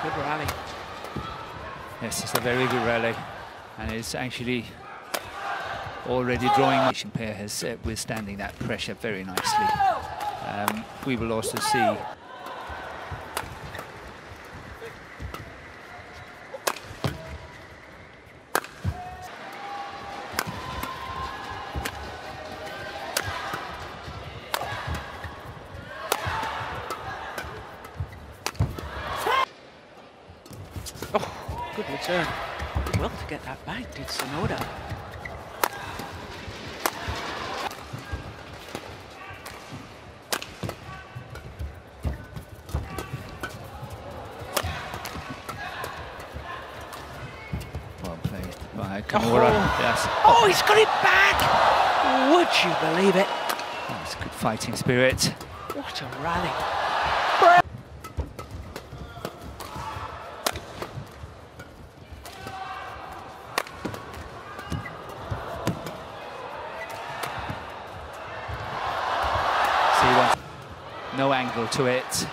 Good rally. Yes, it's a very good rally, and it's actually already drawing. The pair has withstanding that pressure very nicely. We will also see good return. Did well to get that back, did Sonoda. well played by Kimura. Yes. Oh, he's got it back! Would you believe it? That's good fighting spirit. What a rally. No angle to it.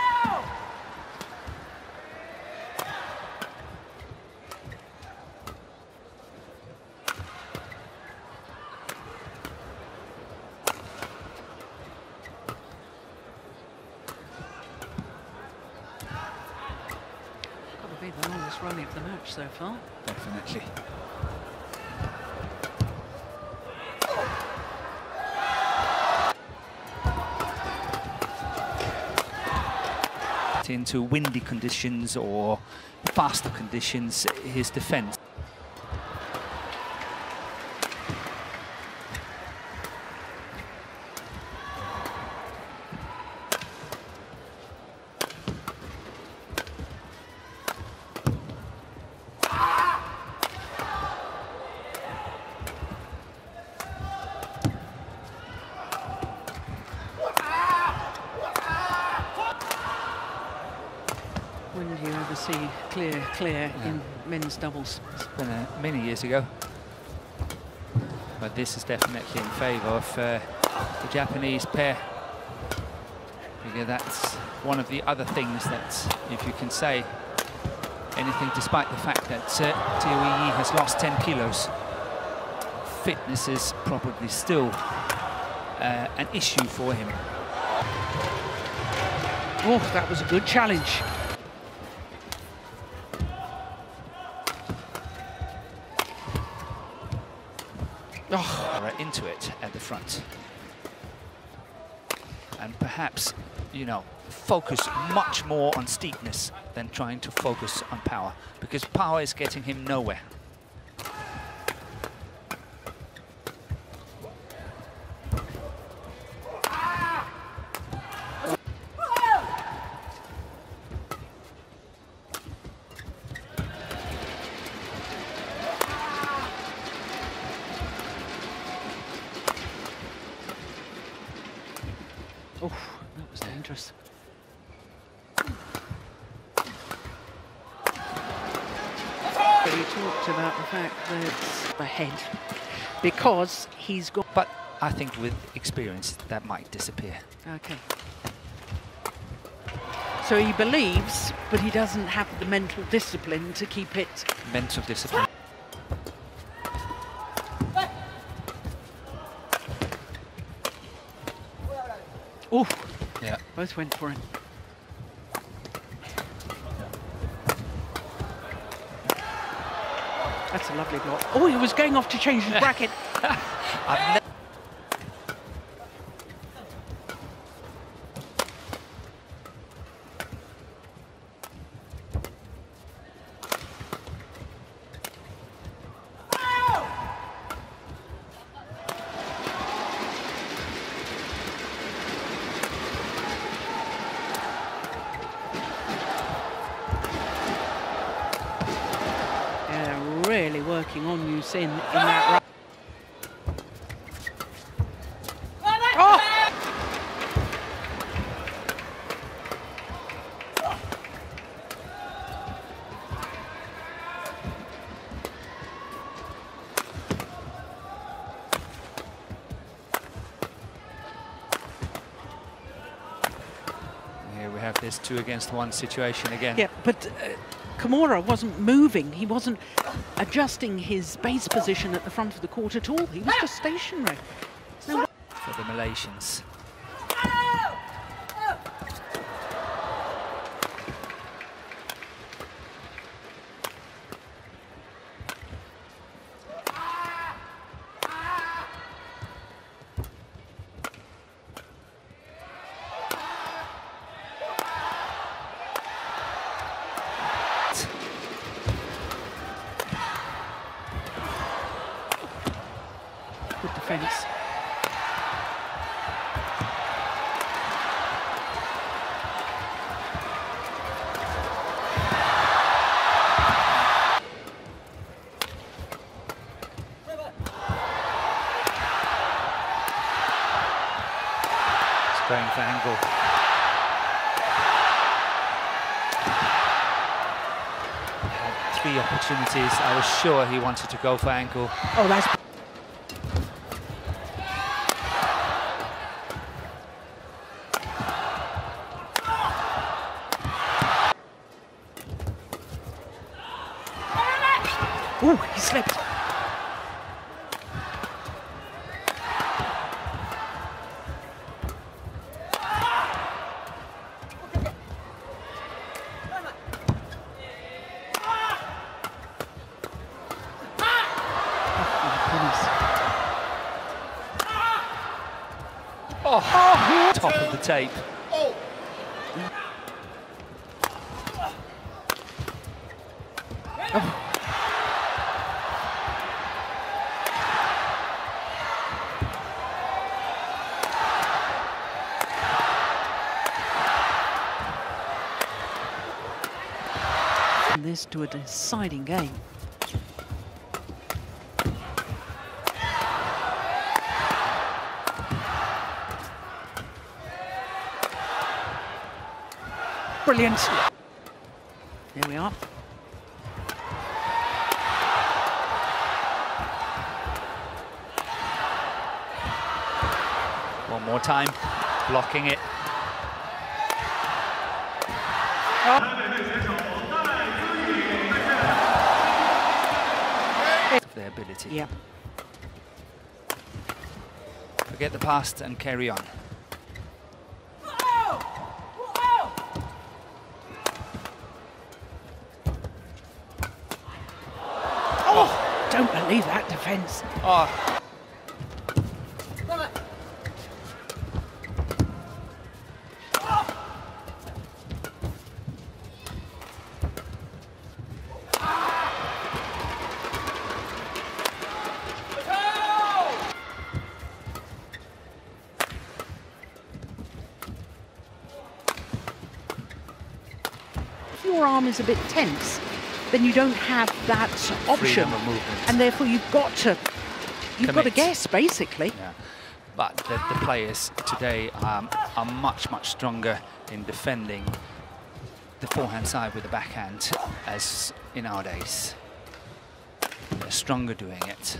Got to be the longest rally of the match so far. Definitely. Into windy conditions or faster conditions, his defense. When did you ever see clear in men's doubles? It's been many years ago, but this is definitely in favour of the Japanese pair. Because that's one of the other things that, if you can say anything, despite the fact that Teo Ii has lost 10 kilos, fitness is probably still an issue for him. Oh, that was a good challenge. Oh, into it at the front. And perhaps, you know, focus much more on steepness than trying to focus on power, because power is getting him nowhere. Oh, that was dangerous. But he talked about the fact that the head, because he's got... But I think with experience, that might disappear. Okay. So he believes, but he doesn't have the mental discipline to keep it... Mental discipline. Oh, Yeah. both went for him. That's a lovely block. Oh, he was going off to change his bracket. Really working on Musin in that run. Oh! Here we have this 2-against-1 situation again. Yeah, but Kimura wasn't moving. He wasn't adjusting his base position at the front of the court at all. He was just stationary. No for the Malaysians. Good defence. Going for angle. Had 3 opportunities. I was sure he wanted to go for ankle. Oh, that's... Oh, he slipped. Oh, top of the tape. And this to a deciding game. Brilliant. There we are. One more time, blocking it. Of their ability. Yeah. Forget the past and carry on. Oh, don't believe that defence. Oh. If your arm is a bit tense, then you don't have that option, Freedom of movement. and therefore you've got to guess basically. Yeah. But the players today are much stronger in defending the forehand side with the backhand as in our days. They're stronger doing it.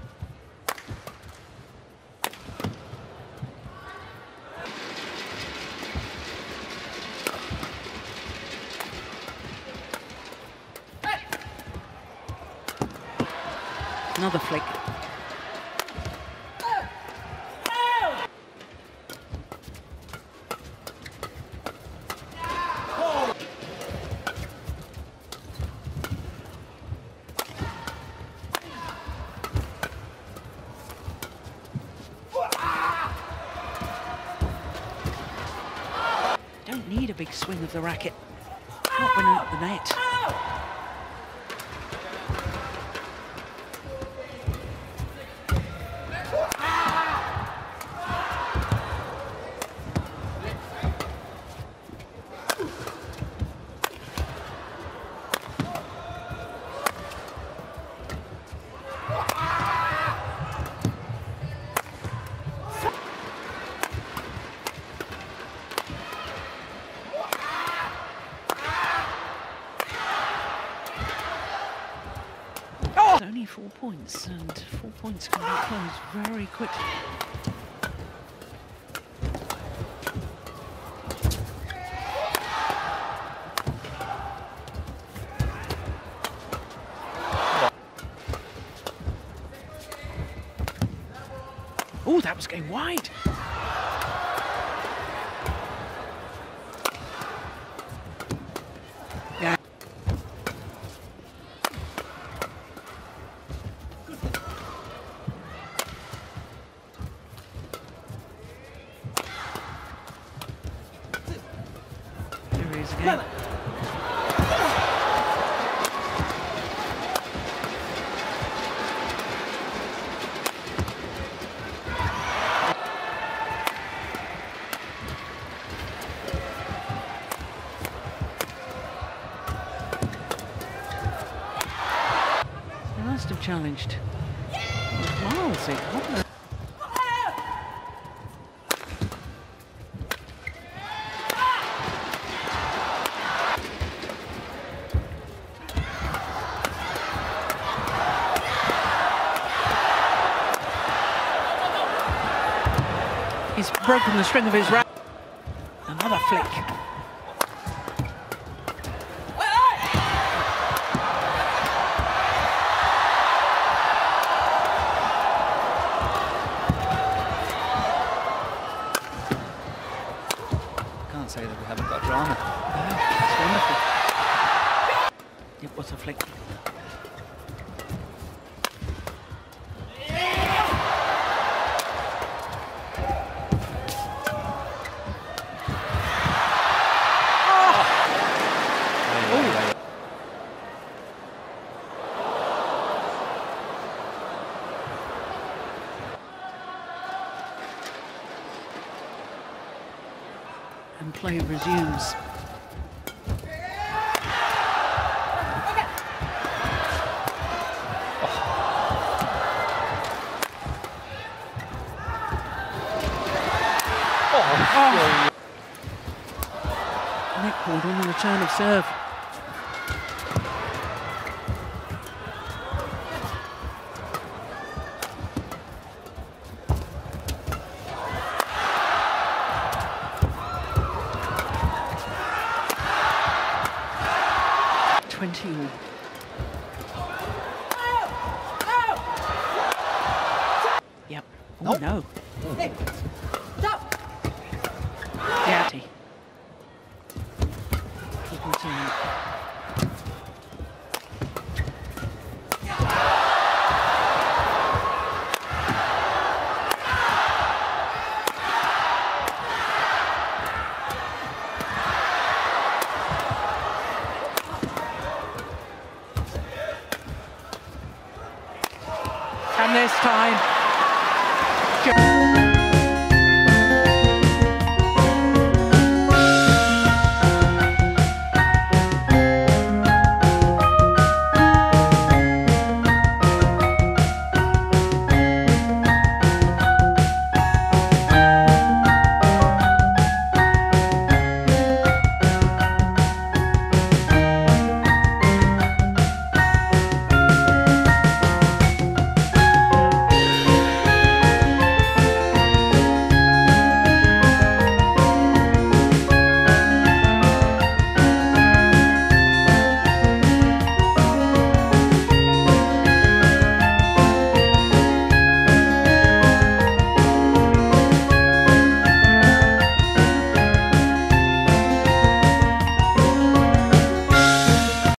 Another flick. Don't need a big swing of the racket. Not when out the net. Only 4 points, and 4 points can be closed very quickly. Oh, that was going wide. Yeah. There he is again. He must have challenged Miles in, hadn't he? He's broken the string of his racket. Another flick. Can't say that we haven't got drama. No, that's wonderful. It was a flick. And play resumes. Oh. Nick called on the return of serve. Yep. Oh no. Stop. Yeah. Keeping to and this time